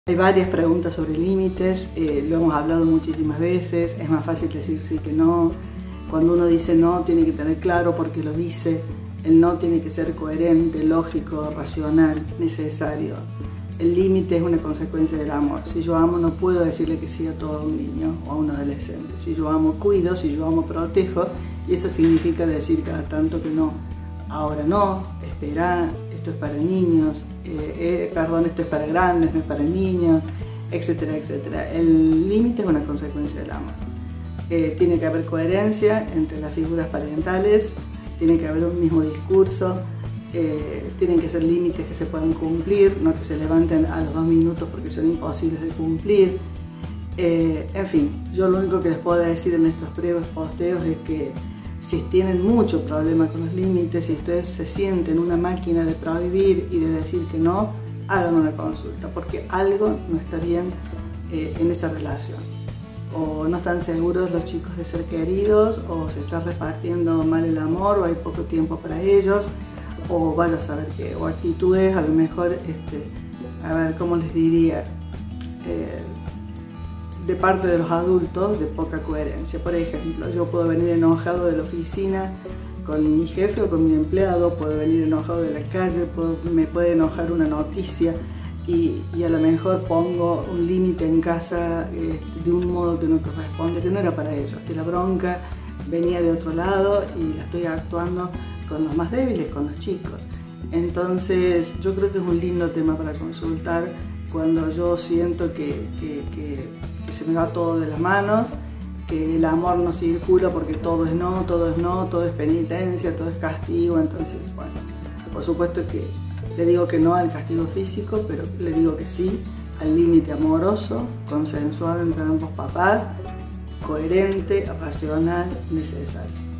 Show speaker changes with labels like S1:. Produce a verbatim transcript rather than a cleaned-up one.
S1: Hay varias preguntas sobre límites, eh, lo hemos hablado muchísimas veces, es más fácil decir sí que no. Cuando uno dice no, tiene que tener claro por qué lo dice. El no tiene que ser coherente, lógico, racional, necesario. El límite es una consecuencia del amor. Si yo amo, no puedo decirle que sí a todo un niño o a un adolescente. Si yo amo, cuido, si yo amo, protejo, y eso significa decir cada tanto que no. Ahora no, espera, esto es para niños, eh, eh, perdón, esto es para grandes, no es para niños, etcétera, etcétera. El límite es una consecuencia del amor. Eh, tiene que haber coherencia entre las figuras parentales, tiene que haber un mismo discurso, eh, tienen que ser límites que se puedan cumplir, no que se levanten a los dos minutos porque son imposibles de cumplir. Eh, en fin, yo lo único que les puedo decir en estos breves posteos es que si tienen mucho problema con los límites, si ustedes se sienten una máquina de prohibir y de decir que no, hagan una consulta, porque algo no está bien eh, en esa relación. O no están seguros los chicos de ser queridos, o se está repartiendo mal el amor, o hay poco tiempo para ellos, o vaya a saber qué, o actitudes a lo mejor, este, a ver, ¿cómo les diría? Eh, de parte de los adultos de poca coherencia. Por ejemplo, yo puedo venir enojado de la oficina con mi jefe o con mi empleado, puedo venir enojado de la calle, puedo, me puede enojar una noticia y, y a lo mejor pongo un límite en casa eh, de un modo que no corresponde, que no era para ellos, que la bronca venía de otro lado y la estoy actuando con los más débiles, con los chicos. Entonces yo creo que es un lindo tema para consultar cuando yo siento que, que, que, que se me va todo de las manos, que el amor no circula porque todo es no, todo es no, todo es penitencia, todo es castigo. Entonces, bueno, por supuesto que le digo que no al castigo físico, pero le digo que sí al límite amoroso, consensuado entre ambos papás, coherente, racional, necesario.